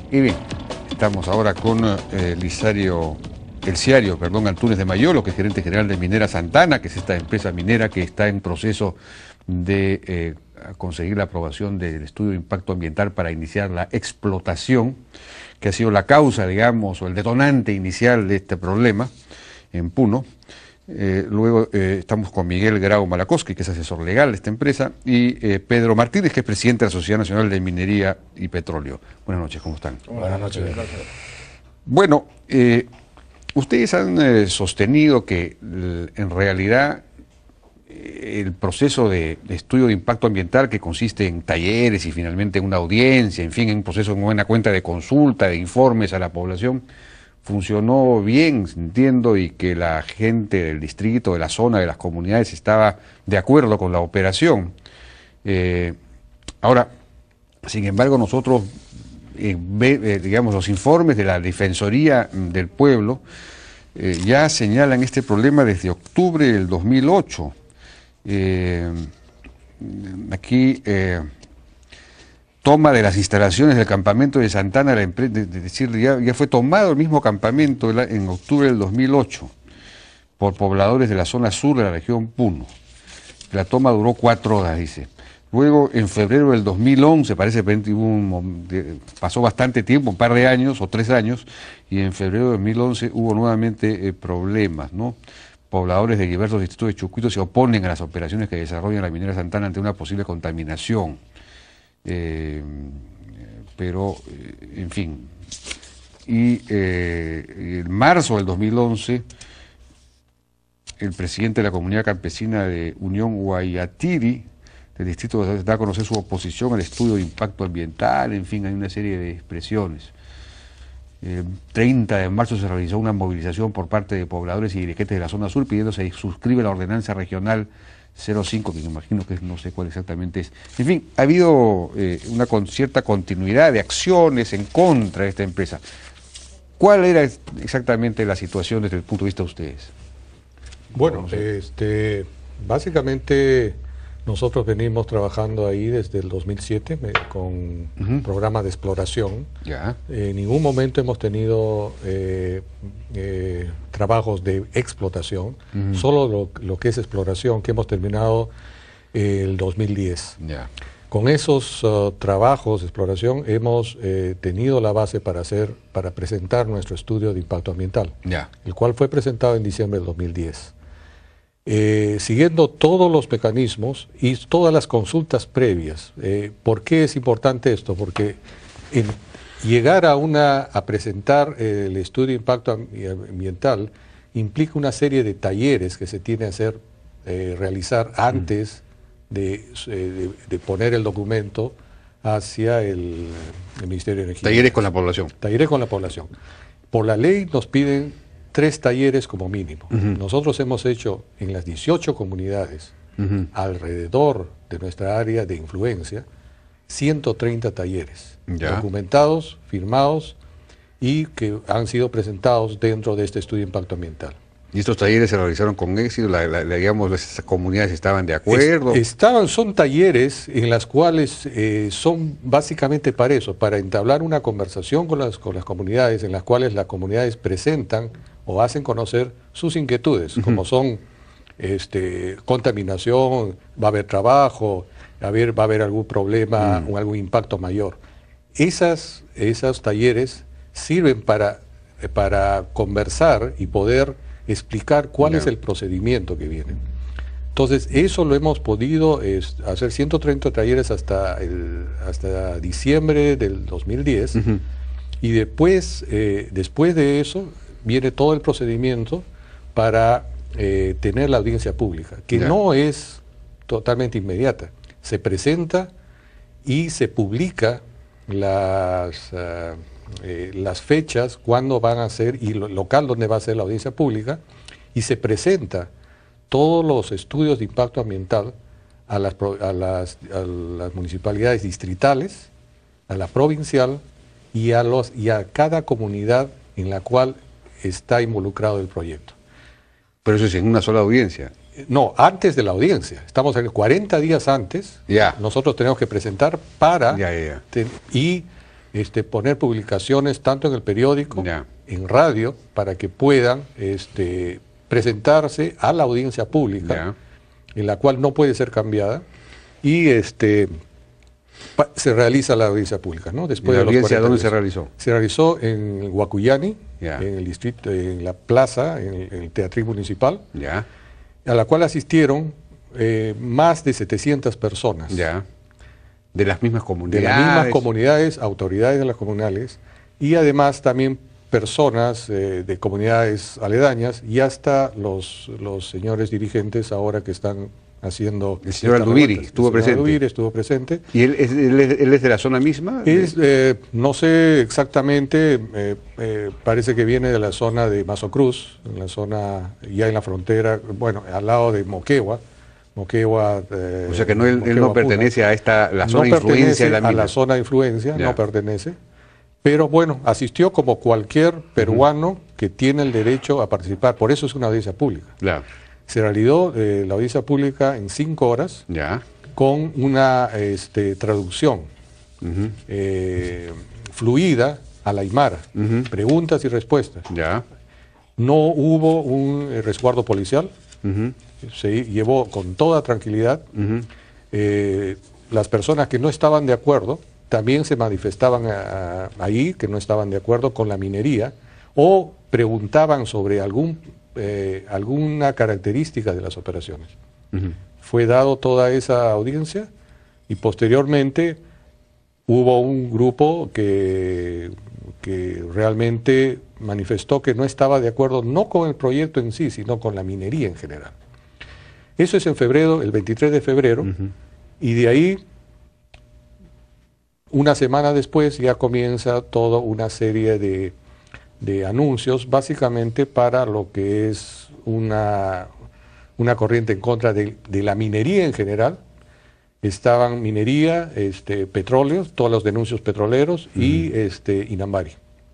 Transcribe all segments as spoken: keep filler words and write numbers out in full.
Y bien, estamos ahora con eh, Lisario, el Ciario, perdón, Antunes de Mayolo, que es gerente general de Minera Santana, que es esta empresa minera que está en proceso de eh, conseguir la aprobación del estudio de impacto ambiental para iniciar la explotación, que ha sido la causa, digamos, o el detonante inicial de este problema en Puno. Eh, luego eh, estamos con Miguel Grau Malakowski, que es asesor legal de esta empresa, y eh, Pedro Martínez, que es presidente de la Sociedad Nacional de Minería y Petróleo. Buenas noches, ¿cómo están? Buenas noches. Bueno, eh, ustedes han eh, sostenido que eh, en realidad eh, el proceso de, de estudio de impacto ambiental, que consiste en talleres y finalmente una audiencia, en fin, en un proceso en buena cuenta de consulta, de informes a la población, funcionó bien, entiendo, y que la gente del distrito, de la zona, de las comunidades estaba de acuerdo con la operación. Eh, ahora, sin embargo, nosotros, eh, ve, eh, digamos, los informes de la Defensoría del Pueblo eh, ya señalan este problema desde octubre del dos mil ocho. Eh, aquí... Eh, toma de las instalaciones del campamento de Santana, la empresa, es decir, ya, ya fue tomado el mismo campamento en octubre del dos mil ocho por pobladores de la zona sur de la región Puno. La toma duró cuatro horas, dice. Luego, en febrero del dos mil once, parece que hubo un, pasó bastante tiempo, un par de años o tres años, y en febrero de dos mil once hubo nuevamente eh, problemas, ¿no? Pobladores de diversos distritos de Chucuito se oponen a las operaciones que desarrolla la minera Santana ante una posible contaminación. Eh, pero, eh, en fin, y eh, en marzo del dos mil once, el presidente de la comunidad campesina de Unión Guayatiri, del distrito, da a conocer su oposición al estudio de impacto ambiental. En fin, hay una serie de expresiones. El treinta de marzo se realizó una movilización por parte de pobladores y dirigentes de la zona sur pidiéndose que se suscribe la ordenanza regional cero cinco, que me imagino que no sé cuál exactamente es. En fin, ha habido eh, una con cierta continuidad de acciones en contra de esta empresa. ¿Cuál era exactamente la situación desde el punto de vista de ustedes? Bueno, no sé. este, básicamente nosotros venimos trabajando ahí desde el dos mil siete eh, con uh-huh. programas de exploración. Ya. En ningún momento hemos tenido eh, eh, trabajos de explotación, uh-huh. solo lo, lo que es exploración, que hemos terminado eh, el dos mil diez. Ya. Con esos uh, trabajos de exploración hemos eh, tenido la base para hacer, para presentar nuestro estudio de impacto ambiental, ya. el cual fue presentado en diciembre del dos mil diez. Eh, siguiendo todos los mecanismos y todas las consultas previas. Eh, ¿Por qué es importante esto? Porque en llegar a, una, a presentar eh, el estudio de impacto ambiental implica una serie de talleres que se tiene que hacer, eh, realizar antes mm. de, eh, de, de poner el documento hacia el, el Ministerio de Energía. Talleres con la población. Talleres con la población. Por la ley nos piden tres talleres como mínimo. Uh-huh. Nosotros hemos hecho en las dieciocho comunidades uh-huh. alrededor de nuestra área de influencia ciento treinta talleres ya. documentados, firmados y que han sido presentados dentro de este estudio de impacto ambiental. ¿Y estos talleres se realizaron con éxito? La, la, la, digamos, ¿esas comunidades estaban de acuerdo? Es, estaban, son talleres en las cuales eh, son básicamente para eso, para entablar una conversación con las, con las comunidades, en las cuales las comunidades presentan o hacen conocer sus inquietudes, uh-huh. como son este, contaminación, va a haber trabajo, a ver, va a haber algún problema uh-huh. o algún impacto mayor. Esas, esos talleres sirven para, para conversar y poder explicar cuál yeah. es el procedimiento que viene. Entonces, eso lo hemos podido es, hacer ciento treinta talleres hasta, el, hasta diciembre del dos mil diez uh-huh. y después, eh, después de eso viene todo el procedimiento para eh, tener la audiencia pública, que yeah. no es totalmente inmediata. Se presenta y se publica las, uh, eh, las fechas, cuándo van a ser, y lo local donde va a ser la audiencia pública, y se presenta todos los estudios de impacto ambiental a las, a las, a las municipalidades distritales, a la provincial y a, los, y a cada comunidad en la cual está involucrado el proyecto. Pero eso es en una sola audiencia. No, antes de la audiencia. Estamos cuarenta días antes. Ya. Nosotros tenemos que presentar para... Ya, ya, ya. Te, y este, poner publicaciones tanto en el periódico, Ya. en radio, para que puedan este, presentarse a la audiencia pública, Ya. en la cual no puede ser cambiada, y este, pa- se realiza la audiencia pública, ¿no? ¿Y Después la de los audiencia cuarenta dónde se días. realizó? Se realizó en Huacuyani, Ya. en el distrito, en la plaza, en el, en el Teatrín Municipal, Ya, a la cual asistieron eh, más de setecientas personas. ya. De las mismas De comunidades. las mismas comunidades, autoridades de las comunales, y además también personas eh, de comunidades aledañas y hasta los, los señores dirigentes ahora que están haciendo... El señor estas Aldubiri revueltas. estuvo El señor presente. Aldubiri estuvo presente. ¿Y él es, él es- él es de la zona misma? Es, eh, no sé exactamente, eh, eh, parece que viene de la zona de Mazocruz, en la zona, ya en la frontera, bueno, al lado de Moquegua. Moquegua eh, O sea que no, él, él Moquegua, no Puna. pertenece a esta la zona No de influencia pertenece de la a mina. la zona de influencia, Ya. no pertenece. Pero bueno, asistió como cualquier peruano que tiene el derecho a participar. Por eso es una audiencia pública. Claro. Se realizó eh, la audiencia pública en cinco horas Ya. con una este, traducción Ujú. eh, fluida a la aymara, Ujú. preguntas y respuestas. Ya. No hubo un eh, resguardo policial, Ujú. se llevó con toda tranquilidad. Ujú. Eh, las personas que no estaban de acuerdo también se manifestaban a- a- ahí, que no estaban de acuerdo con la minería, o preguntaban sobre algún, eh, alguna característica de las operaciones. Ujú. Fue dado toda esa audiencia y posteriormente hubo un grupo que, que realmente manifestó que no estaba de acuerdo no con el proyecto en sí, sino con la minería en general. Eso es en febrero, el veintitrés de febrero, Ujú. y de ahí, una semana después, ya comienza toda una serie de, de anuncios, básicamente para lo que es una, una corriente en contra de, de la minería en general. Estaban minería, este, petróleo, todos los denuncios petroleros y este, Inambari.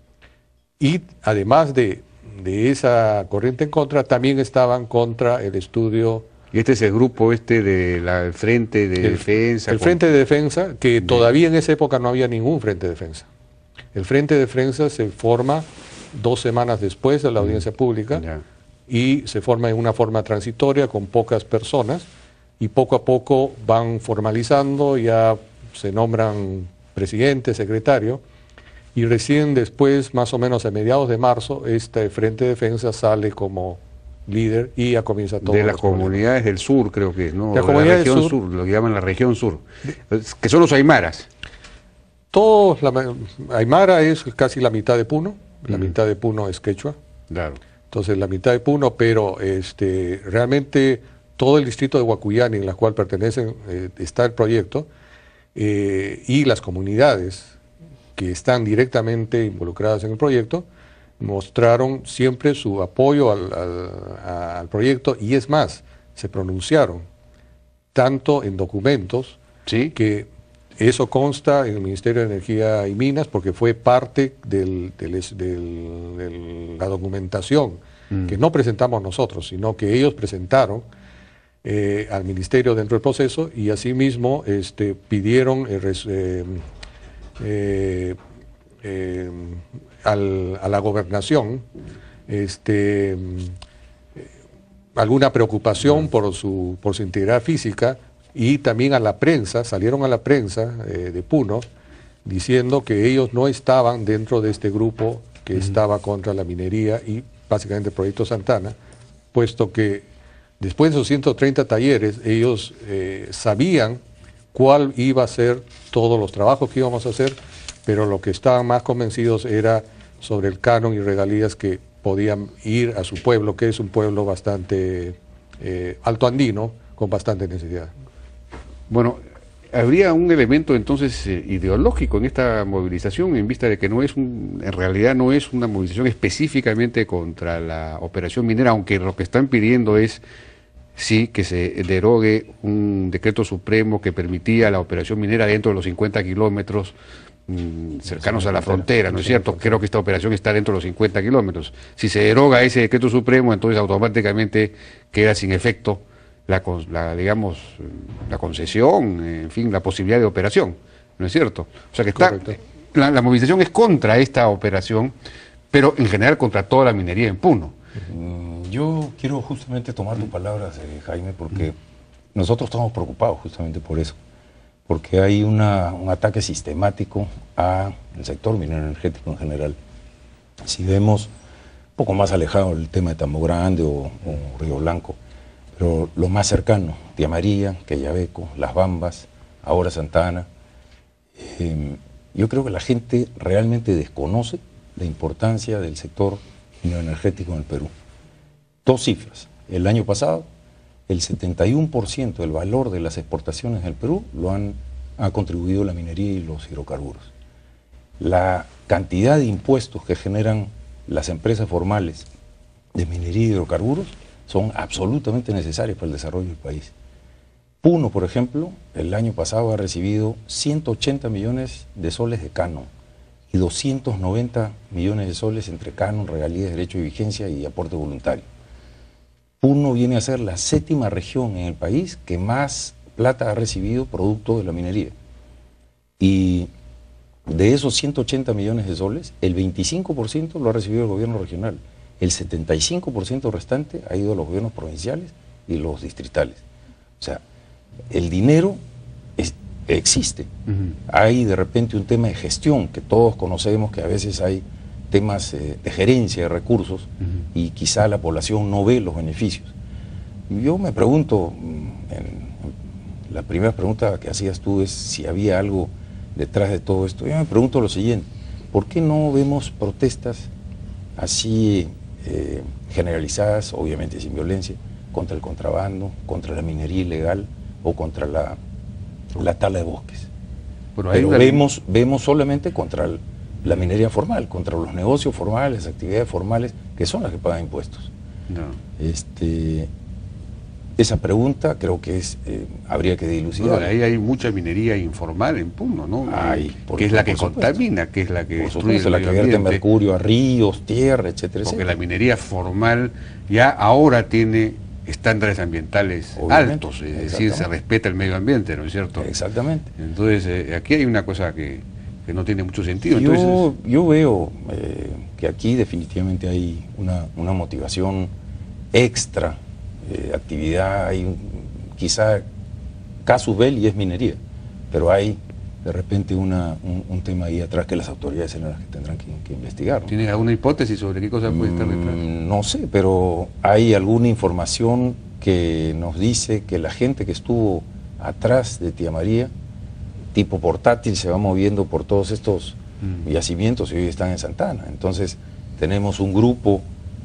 Y además de, de esa corriente en contra, también estaban contra el estudio... Y este es el grupo este del Frente de El- Defensa. El con- Frente de Defensa, que todavía en esa época no había ningún Frente de Defensa. El Frente de Defensa se forma dos semanas después de la audiencia pública Ya. y se forma en una forma transitoria con pocas personas y poco a poco van formalizando, ya se nombran presidente, secretario, y recién después, más o menos a mediados de marzo, este Frente de Defensa sale como líder y ya comienza todo. De las comunidades del sur, creo que es, ¿no? De las O comunidades región sur. sur, lo que llaman la región sur, Es- que son los aymaras. Todos, la, ma- Aymara es casi la mitad de Puno, la mitad de Puno es quechua, Claro. entonces la mitad de Puno, pero este, realmente todo el distrito de Huacuyani, en la cual pertenecen, eh, está el proyecto, eh, y las comunidades que están directamente involucradas en el proyecto, mostraron siempre su apoyo al, al- a- al proyecto, y es más, se pronunciaron tanto en documentos, Sí. que eso consta en el Ministerio de Energía y Minas porque fue parte del- del es- del- de la documentación que no presentamos nosotros, sino que ellos presentaron eh, al Ministerio dentro del proceso, y asimismo este, pidieron eh, res- eh, eh, eh, al- a la gobernación este, alguna preocupación por su, por su integridad física, y también a la prensa, salieron a la prensa eh, de Puno diciendo que ellos no estaban dentro de este grupo que estaba contra la minería y básicamente el Proyecto Santana, puesto que después de esos ciento treinta talleres ellos eh, sabían cuál iba a ser todos los trabajos que íbamos a hacer, pero lo que estaban más convencidos era sobre el canon y regalías que podían ir a su pueblo, que es un pueblo bastante eh, altoandino, con bastante necesidad. Bueno, habría un elemento entonces eh, ideológico en esta movilización, en vista de que no es un, en realidad no es una movilización específicamente contra la operación minera, aunque lo que están pidiendo es sí que se derogue un decreto supremo que permitía la operación minera dentro de los cincuenta kilómetros mm, cercanos a la frontera, ¿no es cierto? Creo que esta operación está dentro de los cincuenta kilómetros. Si se deroga ese decreto supremo, entonces automáticamente queda sin efecto la, con- la, digamos, la concesión, en fin, la posibilidad de operación, ¿no es cierto? O sea que está, Correcto. la, la movilización es contra esta operación, pero en general contra toda la minería en Puno. Yo quiero justamente tomar tus palabras, eh, Jaime, porque nosotros estamos preocupados justamente por eso, porque hay una, un ataque sistemático al sector minero energético en general. Si vemos un poco más alejado el tema de Tambo Grande o, o Río Blanco, pero lo más cercano, Tía María, Quellaveco, Las Bambas, ahora Santa Ana, eh, yo creo que la gente realmente desconoce la importancia del sector minero energético en el Perú. Dos cifras. El año pasado, el setenta y uno por ciento del valor de las exportaciones del Perú lo han ha contribuido la minería y los hidrocarburos. La cantidad de impuestos que generan las empresas formales de minería y hidrocarburos son absolutamente necesarios para el desarrollo del país. Puno, por ejemplo, el año pasado ha recibido ciento ochenta millones de soles de canon y doscientos noventa millones de soles entre canon, regalías, derecho de vigencia y aporte voluntario. Puno viene a ser la séptima región en el país que más plata ha recibido producto de la minería. Y de esos ciento ochenta millones de soles, el veinticinco por ciento lo ha recibido el gobierno regional. El setenta y cinco por ciento restante ha ido a los gobiernos provinciales y los distritales. O sea, el dinero es, existe. Uh-huh. Hay de repente un tema de gestión, que todos conocemos que a veces hay temas eh, de gerencia de recursos uh-huh. y quizá la población no ve los beneficios. Yo me pregunto, en, en la primera pregunta que hacías tú es si había algo detrás de todo esto. Yo me pregunto lo siguiente, ¿por qué no vemos protestas así eh, generalizadas, obviamente sin violencia, contra el contrabando, contra la minería ilegal o contra la, la tala de bosques? Pero, Pero vemos, vemos solamente contra el, la minería formal, contra los negocios formales, actividades formales, que son las que pagan impuestos. No. Este, esa pregunta creo que es eh, habría que dilucidar. Bueno, ahí hay mucha minería informal en Puno, ¿no? Hay, por, que es la que contamina, que es la que destruye el la que vierte mercurio a ríos, tierra, etcétera, Porque etcétera. la minería formal ya ahora tiene estándares ambientales Obviamente, altos, es decir, se respeta el medio ambiente, ¿no es cierto? Exactamente. Entonces, eh, aquí hay una cosa que, que no tiene mucho sentido. Yo, Entonces, yo veo eh, que aquí definitivamente hay una, una motivación extra, eh, actividad, hay un, quizá casus belli es minería, pero hay de repente una, un, un tema ahí atrás que las autoridades serán las que tendrán que, que investigar, ¿no? ¿Tienes alguna hipótesis sobre qué cosa puede estar detrás? Mm, no sé, pero hay alguna información que nos dice que la gente que estuvo atrás de Tía María, tipo portátil, se va moviendo por todos estos mm. yacimientos y hoy están en Santa Ana. Entonces tenemos un grupo,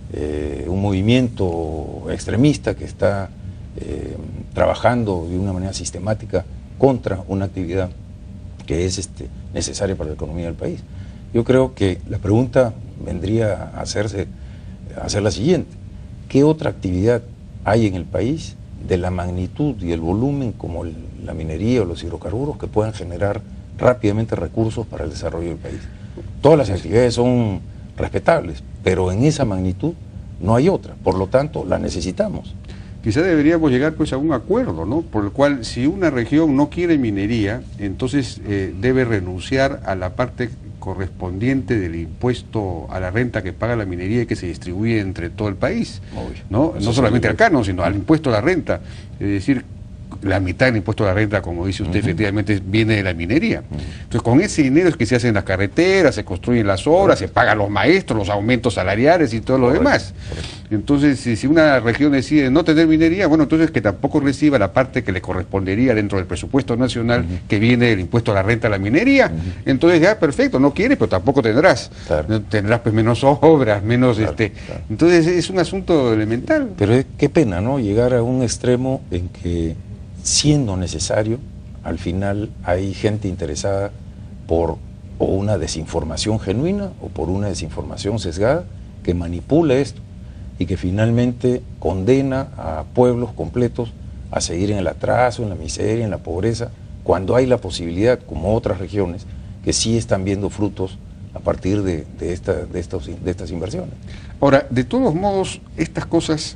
eh, un movimiento extremista que está eh, trabajando de una manera sistemática contra una actividad que es este, necesaria para la economía del país. Yo creo que la pregunta vendría a hacerse, a ser la siguiente: ¿qué otra actividad hay en el país de la magnitud y el volumen como el, la minería o los hidrocarburos que puedan generar rápidamente recursos para el desarrollo del país? Todas las actividades son respetables, pero en esa magnitud no hay otra, por lo tanto la necesitamos. Quizá deberíamos llegar pues a un acuerdo, ¿no? Por el cual si una región no quiere minería, entonces eh, debe renunciar a la parte correspondiente del impuesto a la renta que paga la minería y que se distribuye entre todo el país, Obvio. ¿no? Eso no solamente al canon, sino al impuesto a la renta. Es decir, la mitad del impuesto a la renta, como dice usted, uh-huh. efectivamente viene de la minería. Uh-huh. Entonces, con ese dinero es que se hacen las carreteras, se construyen las obras, uh-huh. se pagan los maestros, los aumentos salariales y todo lo Correcto. demás. Correcto. Entonces, si, si una región decide no tener minería, bueno, entonces que tampoco reciba la parte que le correspondería dentro del presupuesto nacional, uh-huh. que viene del impuesto a la renta a la minería. Uh-huh. Entonces, ya, perfecto, no quieres, pero tampoco tendrás. Claro. Tendrás pues menos obras, menos... Claro, este claro. Entonces, es un asunto elemental. Pero es, qué pena, ¿no? Llegar a un extremo en que, siendo necesario, al final hay gente interesada por o una desinformación genuina o por una desinformación sesgada que manipula esto y que finalmente condena a pueblos completos a seguir en el atraso, en la miseria, en la pobreza, cuando hay la posibilidad, como otras regiones, que sí están viendo frutos a partir de, de, esta, de, estos, de estas inversiones. Ahora, de todos modos, estas cosas...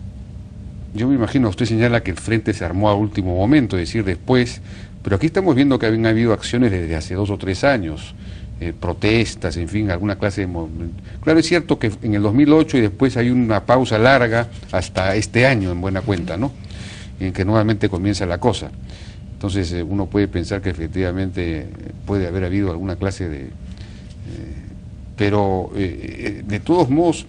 Yo me imagino, usted señala que el frente se armó a último momento, es decir, después, pero aquí estamos viendo que habían habido acciones desde hace dos o tres años. eh, protestas, en fin, alguna clase de movimiento. Claro, es cierto que en el dos mil ocho y después hay una pausa larga hasta este año, en buena cuenta, ¿no? En que nuevamente comienza la cosa. Entonces eh, uno puede pensar que efectivamente puede haber habido alguna clase de... Eh, pero eh, de todos modos,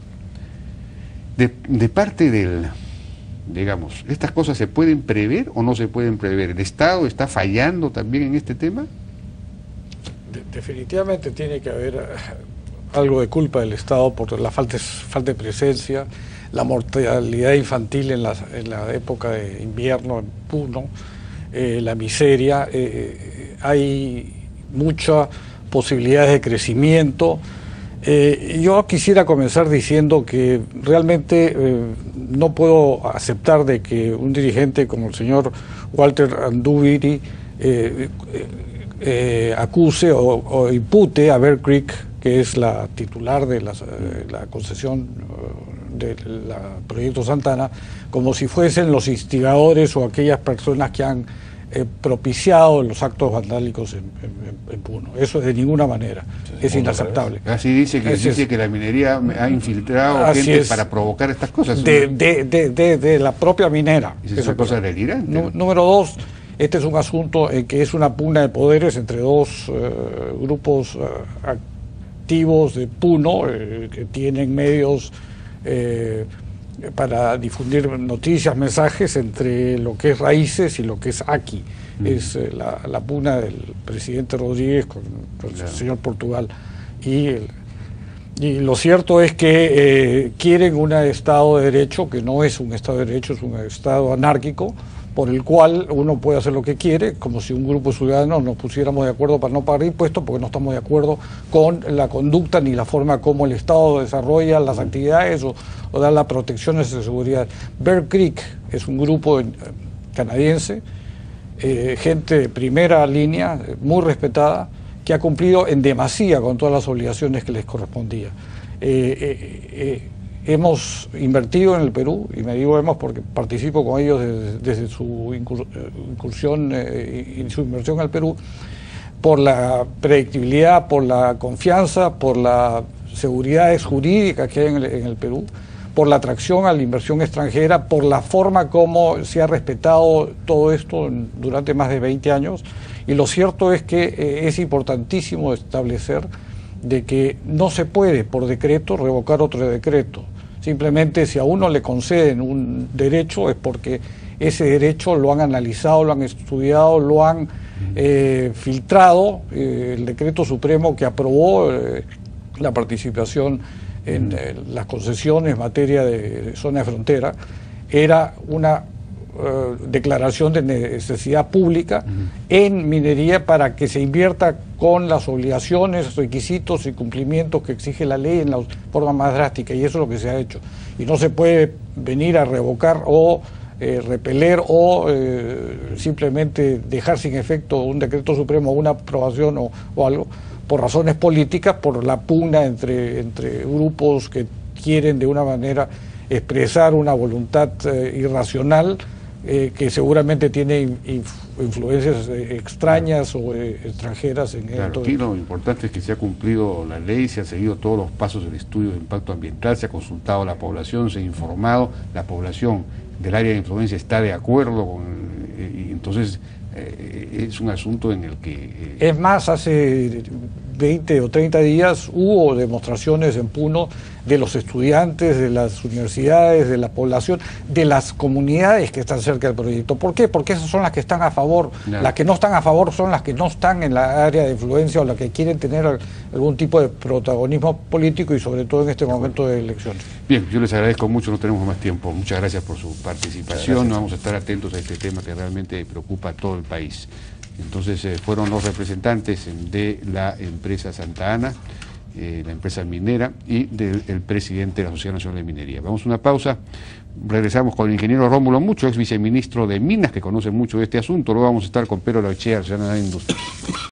de, de parte del... digamos, ¿estas cosas se pueden prever o no se pueden prever? ¿El Estado está fallando también en este tema? De, definitivamente tiene que haber algo de culpa del Estado por la falta, falta de presencia, la mortalidad infantil en la, en la época de invierno en Puno, eh, la miseria, eh, hay muchas posibilidades de crecimiento. Eh, yo quisiera comenzar diciendo que realmente eh, no puedo aceptar de que un dirigente como el señor Walter Andubiri eh, eh, eh, acuse o, o impute a Bear Creek, que es la titular de la, eh, la concesión del proyecto Santana, como si fuesen los instigadores o aquellas personas que han Eh, propiciado los actos vandálicos en, en, en Puno. Eso de ninguna manera es inaceptable. Así dice que, dice es, que la minería ha infiltrado gente es, para provocar estas cosas. De, de, de, de, de la propia minera. Es una cosa delirante. Nú, número dos, este es un asunto en que es una pugna de poderes entre dos eh, grupos eh, activos de Puno eh, que tienen medios eh, para difundir noticias, mensajes entre lo que es Raíces y lo que es Aquí. Mm. Es eh, la, la pugna del presidente Rodríguez con, con claro. el señor Portugal. Y, el, y lo cierto es que eh, quieren un Estado de Derecho, que no es un Estado de Derecho, es un Estado anárquico, por el cual uno puede hacer lo que quiere, como si un grupo de ciudadanos nos pusiéramos de acuerdo para no pagar impuestos, porque no estamos de acuerdo con la conducta ni la forma como el Estado desarrolla las actividades o, o da las protecciones de seguridad. Bear Creek es un grupo canadiense, eh, gente de primera línea, muy respetada, que ha cumplido en demasía con todas las obligaciones que les correspondía. Eh, eh, eh, Hemos invertido en el Perú, y me digo hemos porque participo con ellos desde, desde su incursión eh, y su inversión al Perú, por la predictibilidad, por la confianza, por las seguridades jurídicas que hay en el, en el Perú, por la atracción a la inversión extranjera, por la forma como se ha respetado todo esto durante más de veinte años. Y lo cierto es que eh, es importantísimo establecer de que no se puede por decreto revocar otro decreto. Simplemente si a uno le conceden un derecho es porque ese derecho lo han analizado, lo han estudiado, lo han eh, filtrado. Eh, el decreto supremo que aprobó eh, la participación en eh, las concesiones en materia de zona de frontera era una Uh, declaración de necesidad pública uh-huh. en minería para que se invierta con las obligaciones, requisitos y cumplimientos que exige la ley en la forma más drástica, y eso es lo que se ha hecho. Y no se puede venir a revocar o eh, repeler o eh, simplemente dejar sin efecto un decreto supremo, una aprobación o, o algo, por razones políticas, por la pugna entre, entre grupos que quieren de una manera expresar una voluntad eh, irracional, Eh, que seguramente tiene inf influencias eh, extrañas o eh, extranjeras en claro, todo. Aquí lo importante es que se ha cumplido la ley, se han seguido todos los pasos del estudio de impacto ambiental, se ha consultado a la población, se ha informado, la población del área de influencia está de acuerdo con, eh, y entonces eh, es un asunto en el que... Eh, es más, hace veinte o treinta días hubo demostraciones en Puno de los estudiantes, de las universidades, de la población, de las comunidades que están cerca del proyecto. ¿Por qué? Porque esas son las que están a favor. No. Las que no están a favor son las que no están en la área de influencia o las que quieren tener algún tipo de protagonismo político y sobre todo en este momento de elecciones. Bien, yo les agradezco mucho, no tenemos más tiempo. Muchas gracias por su participación. Vamos a estar atentos a este tema que realmente preocupa a todo el país. Entonces eh, fueron los representantes de la empresa Santa Ana, eh, la empresa minera, y del el presidente de la Sociedad Nacional de Minería. Vamos a una pausa, regresamos con el ingeniero Rómulo Mucho, ex viceministro de Minas, que conoce mucho de este asunto. Luego vamos a estar con Pedro Laochea, Nacional de Industria.